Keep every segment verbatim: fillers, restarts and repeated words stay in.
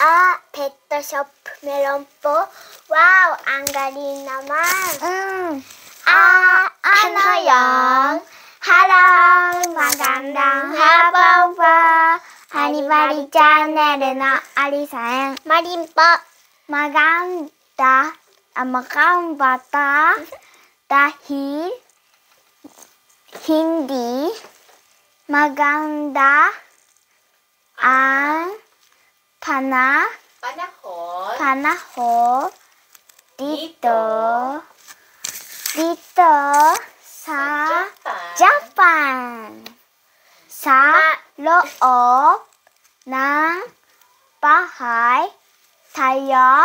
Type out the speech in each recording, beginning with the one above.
あ、ペットショップメロンポ。わお、anggaling naman. Ah, ano yan? Hello, magandang hapon po. Hanibari Channel no Ari-san. Marin po. Maganda, ah, maganda dahil hindi maganda ang pana Panahon. panahon dito dito sa Japan. Sa loob ng bahay tayo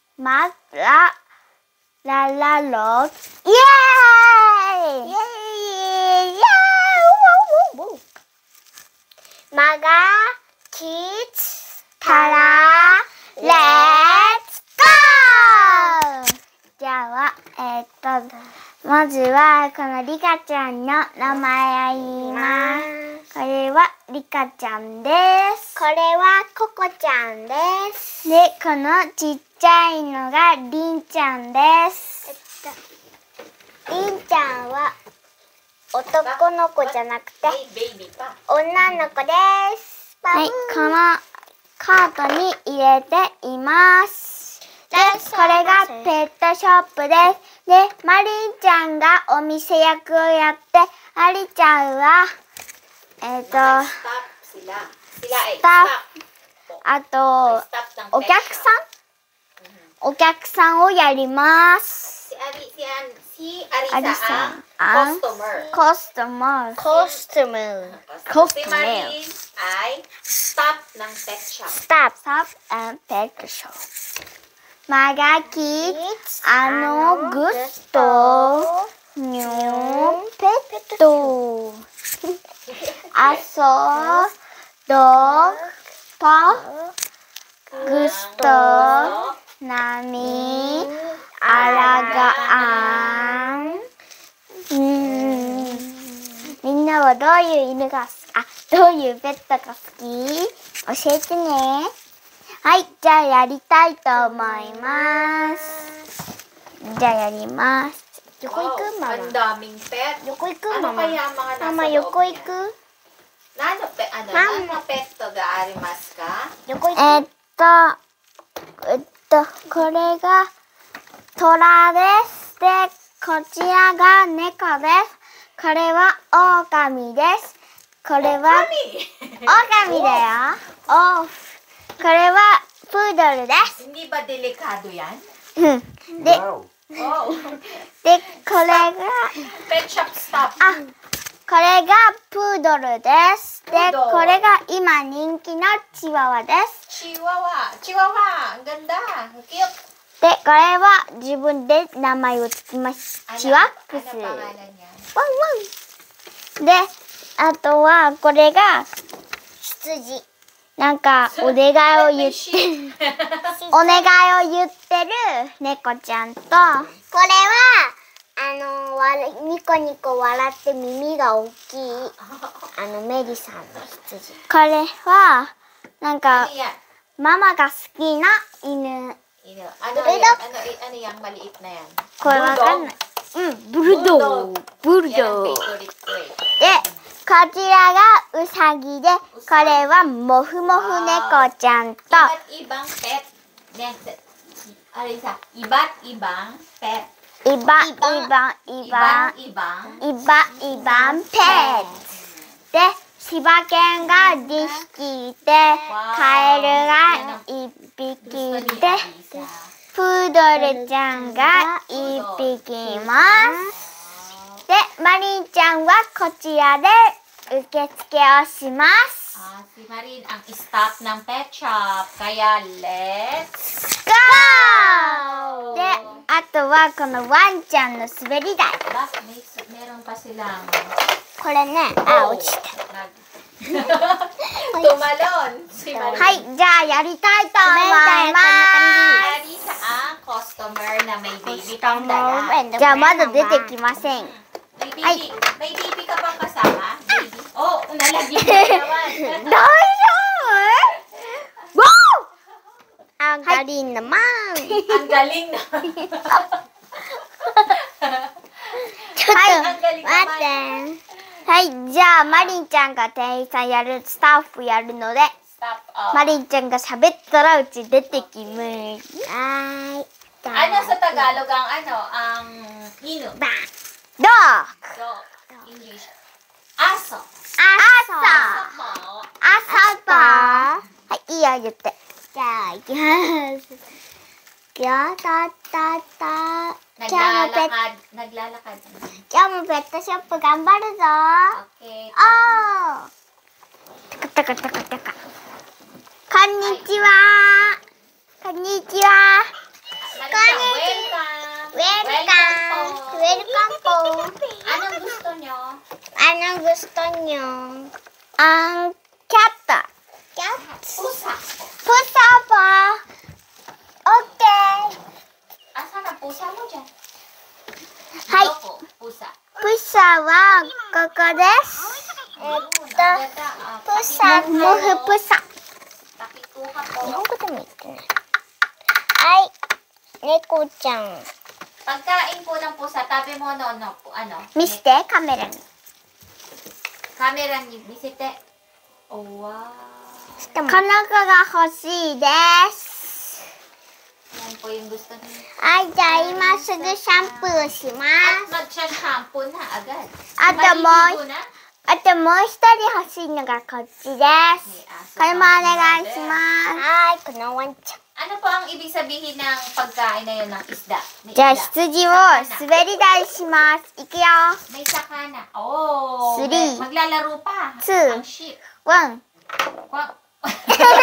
maglalaro. Yay! Yay! Yay! Mga kids, tara, let's go! じゃあ、えっと、まずはこのリカちゃんの名前を言います。これはリカちゃんです。これはココちゃんです。で、このちっちゃいのがリンちゃんです。リンちゃんは男の子じゃなくて女の子です。はい、このカートに入れています。で、これがペットショップです。で、マリンちゃんがお店役をやって、アリちゃんは、えっと、スタッフ、あと、お客さんお客さんをやります。アリさん、コストマー。コストマー。コストマー。 Staff ng pet shop. Staff, staff and pet shop. Mga kids, ano gusto nyo peto? Aso, dog, pa, gusto namin alagaan. Hmm. みんなはどういう犬が好き、あ、どういうペットが好き？教えてね。はい、じゃあやりたいと思います。じゃあやります。横行く？ママ。 Ang daming pet. 横行く？ママ。 Ano kaya mga nasa ママ横行く？ 何のペano, 何のペットがありますか？ 横行く？えっと、えっと、これがトラです。で、こちらが猫です。これはオオカミです。これはオオカミだよ。お、これはプードルです。 Hindi ba delikado yan? うん。で、 Oh. で、これが、 Pet shop staff. あ、これがプードルです。で、これが今人気のチワワです。 Chihuahua. Chihuahua. Ang ganda. Cute. で、これは自分で名前をつけます。チワックス。 Ano ワンワ pangalan niya? ン。で、あとはこれが羊。なんかお願いを言ってお願いを言ってる猫ちゃんと、これはあのわニコニコ笑って耳が大きいあのメリさんの羊。これはなんか Ano yan? ママが好きな犬。 Ino. Ano yan? Ano, ano yung maliit na yan? これわかんない。うん、ブルドー。ブルド Yan ang ー。 favorite ko eh. で、こちらがウサギで、これはモフモフ猫ちゃんと、 Iba't ibang pet. Yan. Alisa, iba't ibang pet. イバイバイバ Ibang ibang イバイバンペットで、柴犬がにひきいて、カエルがいっぴきいて、プードルちゃんがいっぴきいます。で、マリンちゃんはこちらで受付をします。 Ah, si Marin ang staff ng pet shop. Kaya let's GO! で、あとはこのワンちゃんの滑り台。 Ba, may, meron pa silang これね、あ、落ちた。 Tumalon si Marin. はい、じゃあやりたいと思います。 Alisa ang customer na may baby pang dala. じゃあまだ出てきません。 May baby, はい。 may baby ka bang kasama? Baby? Oh, nalagyan mo naman. 大丈夫？わお！ Ang galing naman. Ang galing na. はい、 ang galing 待って。はい、じゃあ、マリンちゃんが店員さんやる、スタッフやるので、 Stop. Oh. マリンちゃんが喋ったらうち出てきます。はーい。 Ano sa Tagalog ang ano? Ang ino. ドッ So, English. Aso. グ。 Aso 朝。 po. 朝と。はい、いいよ、言って。じゃあ、いきます。ギャタタタ。今日もペッ Naglalakad. Naglalakad. 今日もペットショップ頑張るぞ。 Okay. おー。タカタカタカタカ。こんにちは。こんにちは。 Welcome. Welcome. Welcome po. Anong gusto nyo? Anong gusto nyo? Ang cat. Cat? Pusa. Pusa po. Okay. Asan ang pusa mo dyan? Hi. Loko, pusa. Pusa wa koko desu. Etto, pusa, mofu pusa. Pakikuha po. 日本語でも言ってない。はい。猫ちゃん。 Pagkain po ng pusa, tabi mo no, no, ano? 見せて、カメラに。 Camera ni bisite. Oh, wow. この子が欲しいです。 Yan po yung gusto niyo. はい、じゃあ今すぐシャンプーしま At す。 mag-shampoo na agad. あともう、 Maliligo na? あともう一人欲しいのがこっちです。これもお願いします。はい、このワンちゃん。 Ano po ang ibig sabihin ng pagkain na yun ng isda? May じゃあ isda. 羊を滑り台します。いくよ。 May sakana. Oh, Three. maglalaro pa. Two. Ang sheep. ワン。 Wow. じゃあシャンプー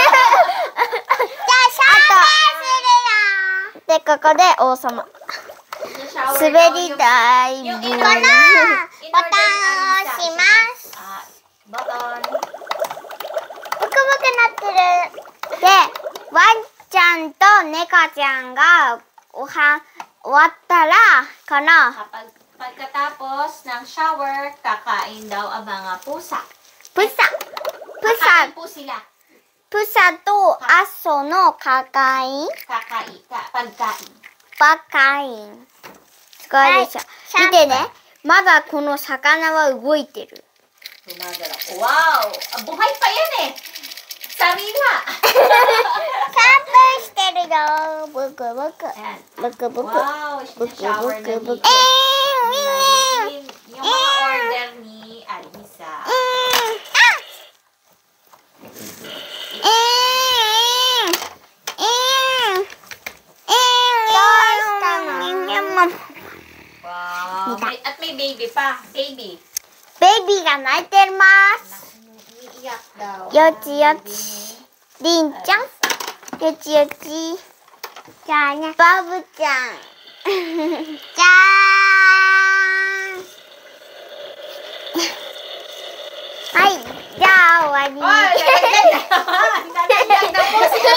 するよ。で、ここで王様。 Shower 滑 daw り yung- 台。 yung こ in の order- ボタンを押します。 Ah, button. ブクブクなってる。で、ワンちゃんと猫ちゃんがおは終わったら、この Kapag pagkatapos ng shower, kakain daw ang mga pusa. プサ、プ Kakain サ、 po sila. プサとアソのカカイン、 Kakain. Ka, pagkain. バカイン。すごいでしょ。見てね。まだこの魚は動いてる。 Gumagalaw. Wow! Ah, buhay pa yan eh! Sarila! シャンプーしてるよ。ブクブク。 Ayan. ブクブク。 Wow! ブク Shower ブ na クブク。 dito. Yung mga order ni Alisa. ベ Wow! May, at may baby pa. Baby. イビーが泣いてます。 Umiiyak daw. よちよ Baby ち。 ni りんちゃん。 Alisa. よちよち。じゃあね。バブちゃん。じゃーん。はい。じゃあ終わりに。 Ay! Nalagyan na po siya.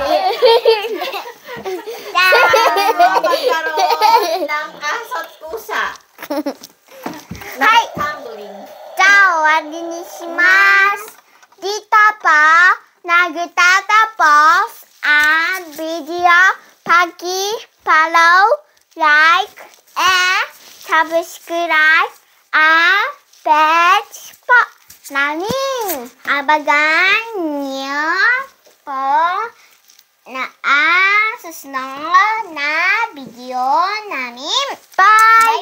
じゃあ。 Magkaroon ng aso at pusa. はい。 Tumbling. じゃあ終わりにします。リタパー、ナグタタポス、アンビディオ、パキ、パロー、ライク、エー、サブスクライブ、アン、ペチポ、ナミン、アバガン、ニョ、ポ、な、あ、ススノー、な、ビディオ、ナミン、バイ